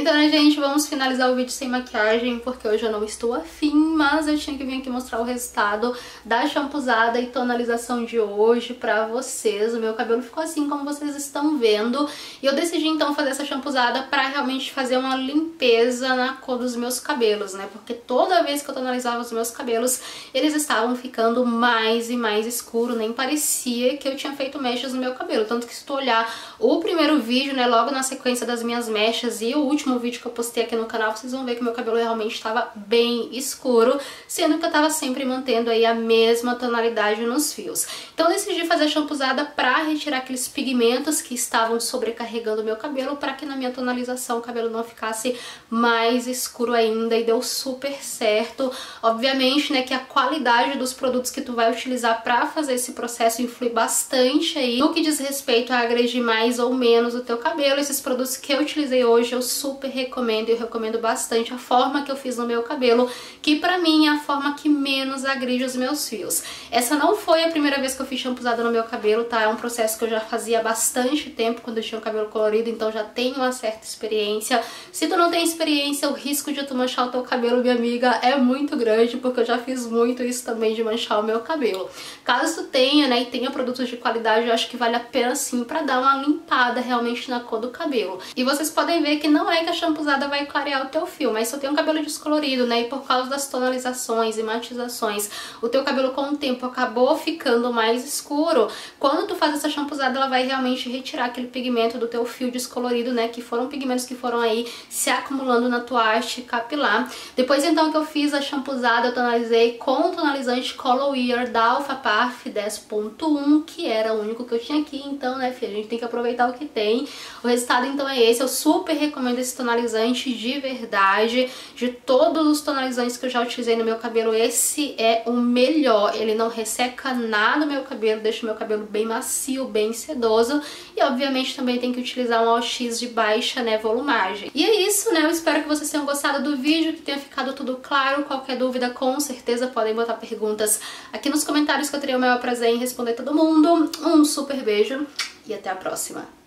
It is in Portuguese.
Então, né, gente, vamos finalizar o vídeo sem maquiagem, porque hoje eu não estou afim, mas eu tinha que vir aqui mostrar o resultado da shampoozada e tonalização de hoje pra vocês. O meu cabelo ficou assim como vocês estão vendo, e eu decidi então fazer essa shampoozada pra realmente fazer uma limpeza na cor dos meus cabelos, né, porque toda vez que eu tonalizava os meus cabelos, eles estavam ficando mais e mais escuro, nem parecia que eu tinha feito mechas no meu cabelo, tanto que se tu olhar o primeiro vídeo, né, logo na sequência das minhas mechas e o último vídeo que eu postei aqui no canal, vocês vão ver que meu cabelo realmente estava bem escuro, sendo que eu tava sempre mantendo aí a mesma tonalidade nos fios. Então eu decidi fazer a shampoozada pra retirar aqueles pigmentos que estavam sobrecarregando o meu cabelo, pra que na minha tonalização o cabelo não ficasse mais escuro ainda, e deu super certo. Obviamente, né, que a qualidade dos produtos que tu vai utilizar pra fazer esse processo influi bastante aí no que diz respeito a agredir mais ou menos o teu cabelo. Esses produtos que eu utilizei hoje eu super recomendo, e eu recomendo bastante a forma que eu fiz no meu cabelo, que pra mim é a forma que menos agride os meus fios. Essa não foi a primeira vez que eu fiz shampoozada no meu cabelo, tá? É um processo que eu já fazia há bastante tempo, quando eu tinha o cabelo colorido, então já tenho uma certa experiência. Se tu não tem experiência, o risco de tu manchar o teu cabelo, minha amiga, é muito grande, porque eu já fiz muito isso também, de manchar o meu cabelo. Caso tu tenha, né, e tenha produtos de qualidade, eu acho que vale a pena sim, pra dar uma limpada realmente na cor do cabelo. E vocês podem ver que não é que a shampoozada vai clarear o teu fio, mas se eu tenho um cabelo descolorido, né, e por causa das tonalizações e matizações, o teu cabelo com o tempo acabou ficando mais escuro, quando tu faz essa shampoozada, ela vai realmente retirar aquele pigmento do teu fio descolorido, né, que foram pigmentos que foram aí se acumulando na tua haste capilar. Depois então que eu fiz a shampoozada, eu tonalizei com o tonalizante Color Wear da Alpha Parf 10.1, que era o único que eu tinha aqui, então, né, filha, a gente tem que aproveitar o que tem. O resultado então é esse. Eu super recomendo esse tonalizante de verdade. De todos os tonalizantes que eu já utilizei no meu cabelo, esse é o melhor. Ele não resseca nada o meu cabelo, deixa o meu cabelo bem macio, bem sedoso, e obviamente também tem que utilizar um OX de baixa, né, volumagem. E é isso, né, eu espero que vocês tenham gostado do vídeo, que tenha ficado tudo claro. Qualquer dúvida, com certeza podem botar perguntas aqui nos comentários, que eu terei o maior prazer em responder todo mundo. Um super beijo e até a próxima!